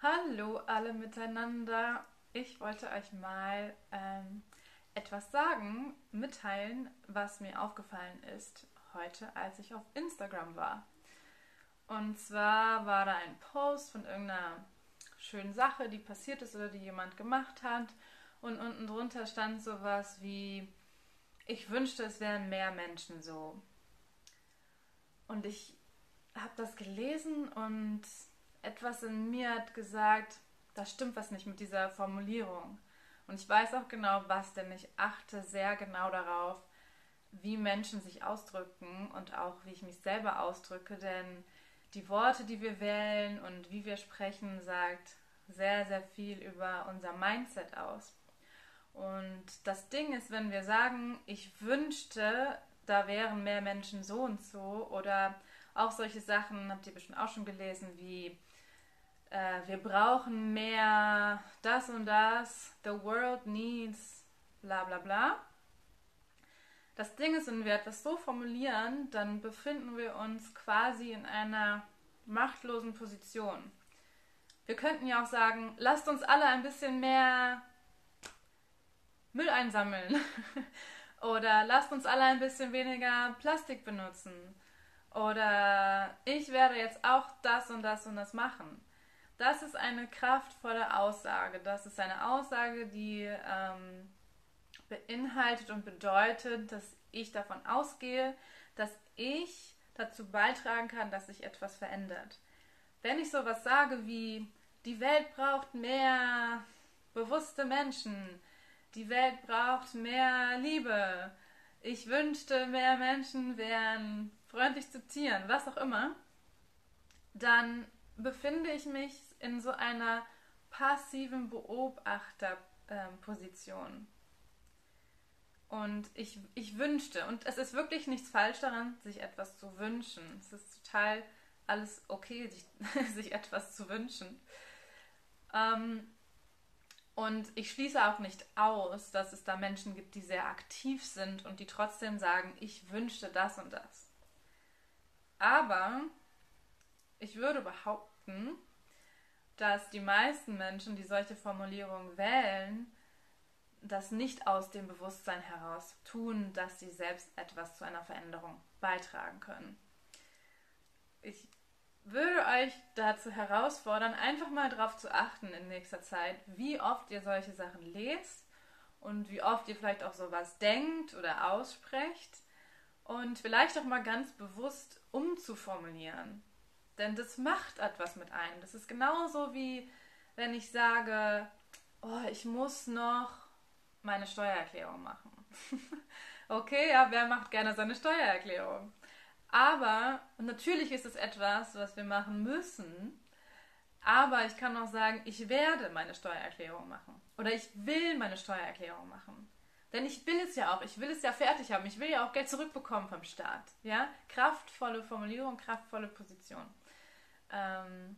Hallo alle miteinander. Ich wollte euch mal etwas sagen, mitteilen, was mir aufgefallen ist heute, als ich auf Instagram war. Und zwar war da ein Post von irgendeiner schönen Sache, die passiert ist oder die jemand gemacht hat. Und unten drunter stand sowas wie, ich wünschte, es wären mehr Menschen so. Und ich habe das gelesen und etwas in mir hat gesagt, da stimmt was nicht mit dieser Formulierung. Und ich weiß auch genau was, denn ich achte sehr genau darauf, wie Menschen sich ausdrücken und auch wie ich mich selber ausdrücke, denn die Worte, die wir wählen und wie wir sprechen, sagt sehr, sehr viel über unser Mindset aus. Und das Ding ist, wenn wir sagen, ich wünschte, da wären mehr Menschen so und so, oder auch solche Sachen, habt ihr bestimmt auch schon gelesen, wie wir brauchen mehr das und das, the world needs bla bla bla. Das Ding ist, wenn wir etwas so formulieren, dann befinden wir uns quasi in einer machtlosen Position. Wir könnten ja auch sagen, lasst uns alle ein bisschen mehr Müll einsammeln. Oder lasst uns alle ein bisschen weniger Plastik benutzen. Oder ich werde jetzt auch das und das und das machen. Das ist eine kraftvolle Aussage. Das ist eine Aussage, die beinhaltet und bedeutet, dass ich davon ausgehe, dass ich dazu beitragen kann, dass sich etwas verändert. Wenn ich sowas sage wie, die Welt braucht mehr bewusste Menschen, die Welt braucht mehr Liebe, ich wünschte, mehr Menschen wären freundlich zu Tieren, was auch immer, dann befinde ich mich in so einer passiven Beobachterposition. Und ich wünschte, und es ist wirklich nichts falsch daran, sich etwas zu wünschen. Es ist total alles okay, sich etwas zu wünschen. Und ich schließe auch nicht aus, dass es da Menschen gibt, die sehr aktiv sind und die trotzdem sagen, ich wünschte das und das. Aber ich würde behaupten, dass die meisten Menschen, die solche Formulierungen wählen, das nicht aus dem Bewusstsein heraus tun, dass sie selbst etwas zu einer Veränderung beitragen können. Ich würde euch dazu herausfordern, einfach mal darauf zu achten in nächster Zeit, wie oft ihr solche Sachen lest und wie oft ihr vielleicht auch sowas denkt oder aussprecht und vielleicht auch mal ganz bewusst umzuformulieren. Denn das macht etwas mit einem. Das ist genauso wie wenn ich sage, oh, ich muss noch meine Steuererklärung machen. Okay, ja, wer macht gerne seine Steuererklärung? Aber natürlich ist es etwas, was wir machen müssen. Aber ich kann auch sagen, ich werde meine Steuererklärung machen. Oder ich will meine Steuererklärung machen. Denn ich will es ja auch. Ich will es ja fertig haben. Ich will ja auch Geld zurückbekommen vom Staat. Ja? Kraftvolle Formulierung, kraftvolle Position. Ähm,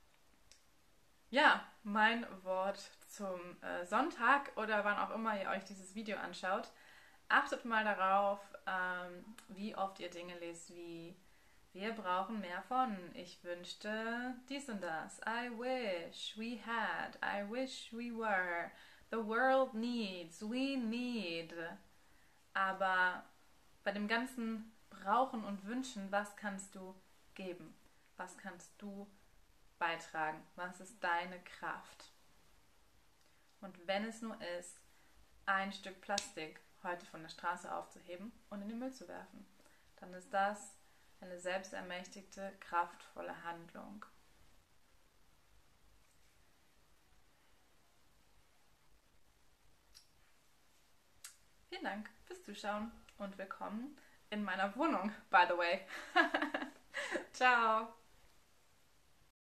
ja, mein Wort zum Sonntag oder wann auch immer ihr euch dieses Video anschaut. Achtet mal darauf, wie oft ihr Dinge lest wie wir brauchen mehr von. Ich wünschte dies und das. I wish we had. I wish we were. The world needs. We need. Aber bei dem ganzen Brauchen und Wünschen, was kannst du geben? Was kannst du beitragen? Was ist deine Kraft? Und wenn es nur ist, ein Stück Plastik heute von der Straße aufzuheben und in den Müll zu werfen, dann ist das eine selbstermächtigte, kraftvolle Handlung. Vielen Dank fürs Zuschauen und willkommen in meiner Wohnung, by the way. Ciao!